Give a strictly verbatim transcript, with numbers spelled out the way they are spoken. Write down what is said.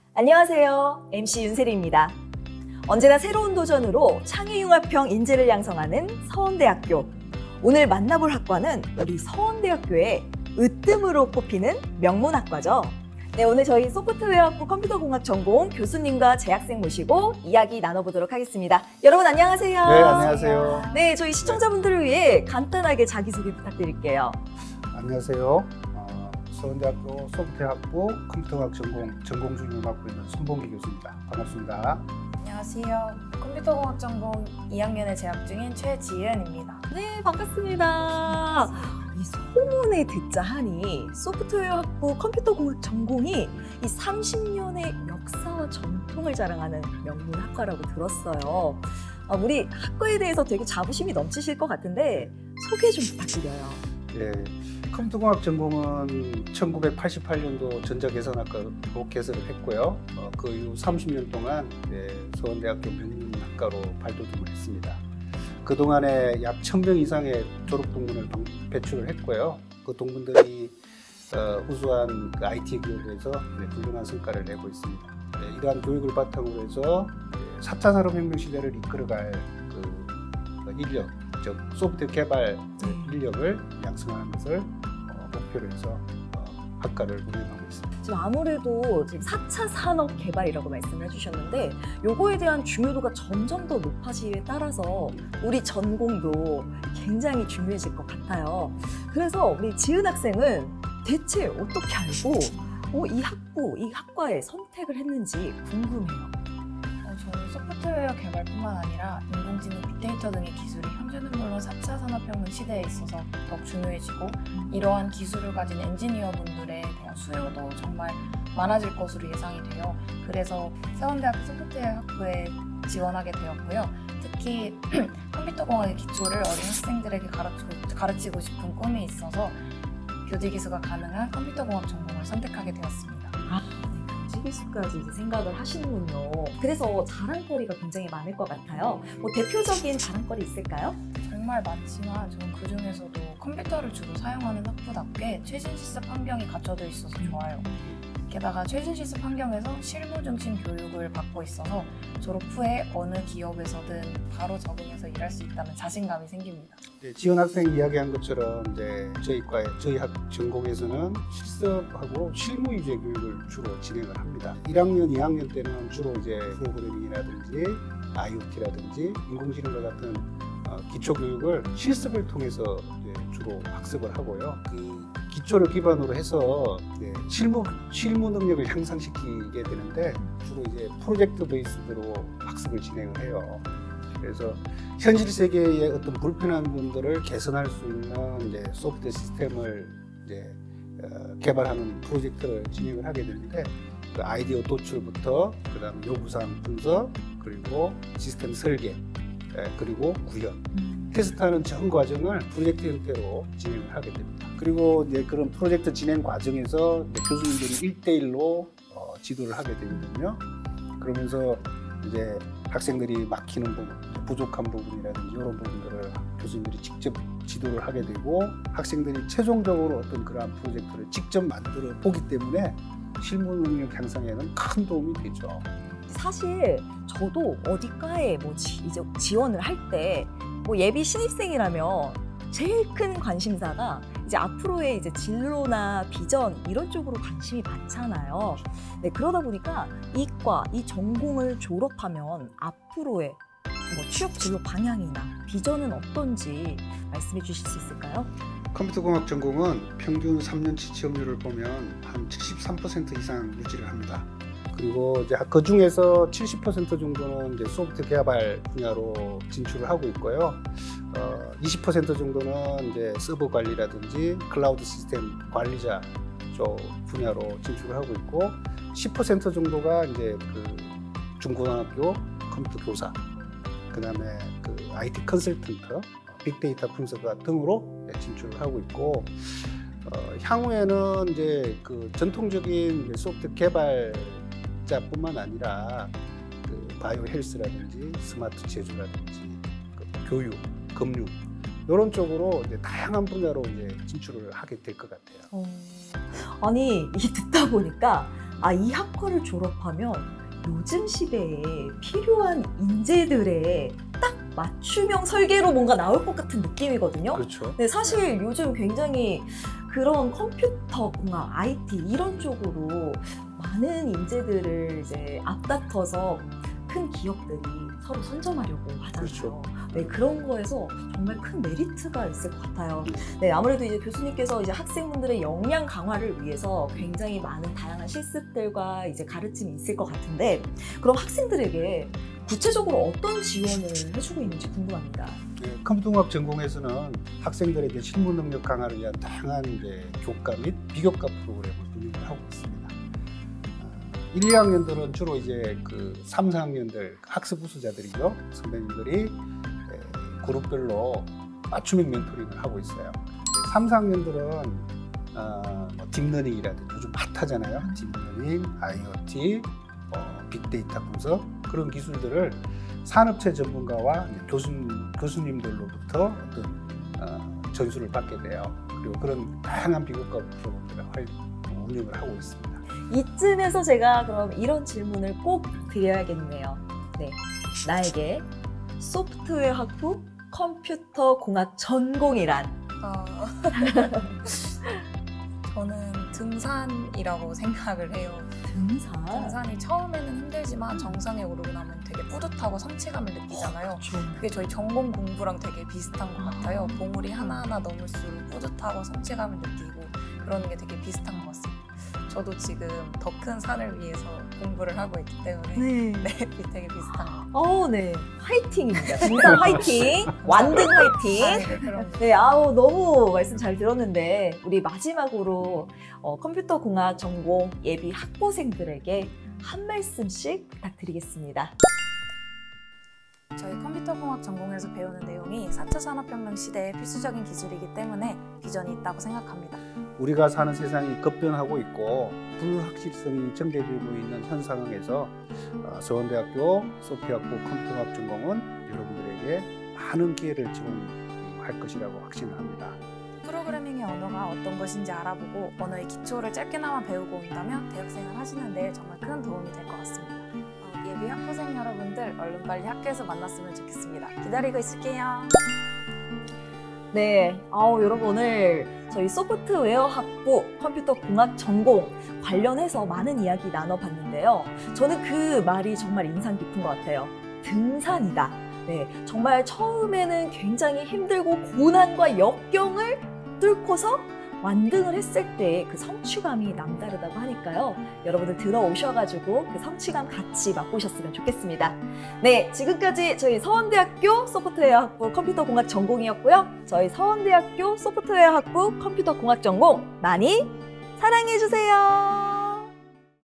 안녕하세요. 엠씨 윤세리입니다. 언제나 새로운 도전으로 창의융합형 인재를 양성하는 서원대학교. 오늘 만나볼 학과는 우리 서원대학교의 으뜸으로 꼽히는 명문학과죠. 네, 오늘 저희 소프트웨어학부 컴퓨터공학 전공 교수님과 재학생 모시고 이야기 나눠보도록 하겠습니다. 여러분 안녕하세요. 네, 안녕하세요. 네, 저희 시청자분들을 위해 간단하게 자기소개 부탁드릴게요. 안녕하세요. 어, 서원대학교 소프트웨어학부 컴퓨터공학 전공 전공 중을 맡고 있는 손봉기 교수입니다. 반갑습니다. 안녕하세요. 컴퓨터공학 전공 이 학년에 재학 중인 최지은입니다. 네, 반갑습니다. 이 소문에 듣자 하니 소프트웨어학부 컴퓨터공학 전공이 이 삼십 년의 역사와 전통을 자랑하는 명문학과라고 들었어요. 아, 우리 학과에 대해서 되게 자부심이 넘치실 것 같은데 소개 좀 부탁드려요. 예, 컴퓨터공학 전공은 천구백팔십팔 년도 전자계산학과로 개설을 했고요. 어, 그 이후 삼십 년 동안 예, 서원대학교 명문학과로 발돋움을 했습니다. 그동안에 약 천 명 이상의 졸업 동문을 배출을 했고요. 그 동문들이 어, 우수한 그 아이티 기업에서 네, 훌륭한 성과를 내고 있습니다. 네, 이러한 교육을 바탕으로 해서 네, 사 차 산업혁명 시대를 이끌어갈 그, 그 인력, 즉 소프트웨어 개발 인력을 양성하는 것을 어, 목표로 해서 어, 학과를 운영하고 있습니다. 지금 아무래도 지금 사 차 산업 개발이라고 말씀을 해주셨는데 요거에 대한 중요도가 점점 더 높아지에 따라서 우리 전공도 굉장히 중요해질 것 같아요. 그래서 우리 지은 학생은 대체 어떻게 알고 어, 이 학부, 이 학과에 선택을 했는지 궁금해요. 어, 저는 소프트웨어 개발뿐만 아니라 인공지능, 빅데이터 등의 기술이 현재는 물론 사 차 산업혁명 시대에 있어서 더욱 중요해지고 이러한 기술을 가진 엔지니어분들에 대한 수요도 정말 많아질 것으로 예상이 돼요. 그래서 서원대학교 소프트웨어학부에 지원하게 되었고요. 특히 컴퓨터공학의 기초를 어린 학생들에게 가르치고, 가르치고 싶은 꿈이 있어서 교직이수가 가능한 컴퓨터공학 전공을 선택하게 되었습니다. 아, 네, 교직이수까지 이제 생각을 하시는군요. 그래서 자랑거리가 굉장히 많을 것 같아요. 뭐 대표적인 자랑거리 있을까요? 정말 많지만 저는 그 중에서도 컴퓨터를 주로 사용하는 학부답게 최신 실습 환경이 갖춰져 있어서 좋아요. 게다가 최신 실습 환경에서 실무 중심 교육을 받고 있어서 졸업 후에 어느 기업에서든 바로 적응해서 일할 수 있다는 자신감이 생깁니다. 네, 지원 학생 이야기한 것처럼 이제 저희 과에 저희 학 전공에서는 실습하고 실무 위주의 교육을 주로 진행을 합니다. 일 학년, 이 학년 때는 주로 이제 프로그래밍이라든지 아이오티라든지 인공지능과 같은 어, 기초 교육을 실습을 통해서 이제 주로 학습을 하고요. 그 기초를 기반으로 해서 이제 실무 실무 능력을 향상시키게 되는데 주로 이제 프로젝트 베이스로 학습을 진행을 해요. 그래서 현실 세계의 어떤 불편한 부분들을 개선할 수 있는 이제 소프트웨어 시스템을 이제 어, 개발하는 프로젝트를 진행을 하게 되는데 그 아이디어 도출부터 그다음 요구사항 분석 그리고 시스템 설계 그리고 구현, 테스트하는 전 과정을 프로젝트 형태로 진행을 하게 됩니다. 그리고 이제 그런 프로젝트 진행 과정에서 교수님들이 일 대 일로 어, 지도를 하게 되거든요. 그러면서 이제 학생들이 막히는 부분, 부족한 부분이라든지 이런 부분들을 교수님들이 직접 지도를 하게 되고 학생들이 최종적으로 어떤 그러한 프로젝트를 직접 만들어 보기 때문에 실무 능력 향상에는 큰 도움이 되죠. 사실 저도 어디과에 뭐 지, 이제 지원을 할 때 뭐 예비 신입생이라면 제일 큰 관심사가 이제 앞으로의 이제 진로나 비전 이런 쪽으로 관심이 많잖아요. 네, 그러다 보니까 이과, 이 전공을 졸업하면 앞으로의 뭐 취업 진로 방향이나 비전은 어떤지 말씀해 주실 수 있을까요? 컴퓨터공학 전공은 평균 삼 년치 취업률을 보면 한 칠십삼 퍼센트 이상 유지를 합니다. 그리고 이제 그 중에서 칠십 퍼센트 정도는 이제 소프트 개발 분야로 진출을 하고 있고요. 어, 이십 퍼센트 정도는 이제 서버 관리라든지 클라우드 시스템 관리자 쪽 분야로 진출을 하고 있고, 십 퍼센트 정도가 이제 그 중고등학교 컴퓨터 교사, 그다음에 그 아이티 컨설턴트, 빅데이터 분석가 등으로 진출을 하고 있고, 어, 향후에는 이제 그 전통적인 소프트 개발자뿐만 아니라 그 바이오 헬스라든지 스마트 제조라든지 그 교육, 금융 이런 쪽으로 이제 다양한 분야로 이제 진출을 하게 될 것 같아요. 어, 아니 이 듣다 보니까 아, 이 학과를 졸업하면 요즘 시대에 필요한 인재들의 딱 맞춤형 설계로 뭔가 나올 것 같은 느낌이거든요. 그렇죠. 근데 사실 요즘 굉장히 그런 컴퓨터 공학, 아이티 이런 쪽으로 많은 인재들을 이제 앞다퉈서 큰 기업들이 서로 선점하려고 하잖아요. 그렇죠. 네, 그런 거에서 정말 큰 메리트가 있을 것 같아요. 네, 아무래도 이제 교수님께서 이제 학생분들의 역량 강화를 위해서 굉장히 많은 다양한 실습들과 이제 가르침이 있을 것 같은데, 그럼 학생들에게 구체적으로 어떤 지원을 해주고 있는지 궁금합니다. 네, 컴퓨터공학 전공에서는 학생들에게 실무 능력 강화를 위한 다양한 이제 교과 및 비교과 프로그램을 운영을 하고 있습니다. 일, 이 학년들은 주로 이제 그 삼, 사 학년들 학습 우수자들이죠. 선배님들이 그룹별로 맞춤형 멘토링을 하고 있어요. 삼, 사 학년들은 어, 뭐 딥러닝이라든지 요즘 핫하잖아요. 딥러닝, 아이오티, 어, 빅데이터 분석 그런 기술들을 산업체 전문가와 교수, 교수님들로부터 어떤 어, 전수를 받게 돼요. 그리고 그런 다양한 비교과 프로그램들을 활, 운영을 하고 있습니다. 이쯤에서 제가 그럼 이런 질문을 꼭 드려야겠네요. 네, 나에게 소프트웨어 학부 컴퓨터 공학 전공이란? 어, 저는 등산이라고 생각을 해요. 등산? 등산이 처음에는 힘들지만 정상에 오르고 나면 되게 뿌듯하고 성취감을 느끼잖아요. 어, 그게 저희 전공 공부랑 되게 비슷한 것 같아요. 봉우리 하나하나 넘을수록 뿌듯하고 성취감을 느끼고 그러는 게 되게 비슷한 것 같습니다. 저도 지금 더 큰 산을 위해서 공부를 하고 있기 때문에 네. 네, 되게 비슷한 것 같아요. 어, 네. 화이팅입니다. 등산 화이팅! 완등 화이팅! 아, 네, 그럼. 네, 아우, 너무 말씀 잘 들었는데, 우리 마지막으로 어, 컴퓨터 공학 전공 예비 학부생들에게 한 말씀씩 부탁드리겠습니다. 저희 컴퓨터공학 전공에서 배우는 내용이 사 차 산업혁명 시대의 필수적인 기술이기 때문에 비전이 있다고 생각합니다. 우리가 사는 세상이 급변하고 있고 불확실성이 정대되고 있는 현 상황에서 서원대학교 소피아학부 컴퓨터공학 전공은 여러분들에게 많은 기회를 제공할 것이라고 확신을 합니다. 프로그래밍의 언어가 어떤 것인지 알아보고 언어의 기초를 짧게나마 배우고 온다면 대학생활 하시는 데 정말 큰 도움이 될 것 같습니다. 어, 예비 학부생 여러분들 얼른 빨리 학교에서 만났으면 좋겠습니다. 기다리고 있을게요. 네, 아우, 여러분 오늘 저희 소프트웨어 학부 컴퓨터 공학 전공 관련해서 많은 이야기 나눠봤는데요. 저는 그 말이 정말 인상 깊은 것 같아요. 등산이다. 네, 정말 처음에는 굉장히 힘들고 고난과 역경을 뚫고서 완등을 했을 때 그 성취감이 남다르다고 하니까요. 여러분들 들어오셔가지고 그 성취감 같이 맛보셨으면 좋겠습니다. 네, 지금까지 저희 서원대학교 소프트웨어 학부 컴퓨터 공학 전공이었고요. 저희 서원대학교 소프트웨어 학부 컴퓨터 공학 전공 많이 사랑해주세요.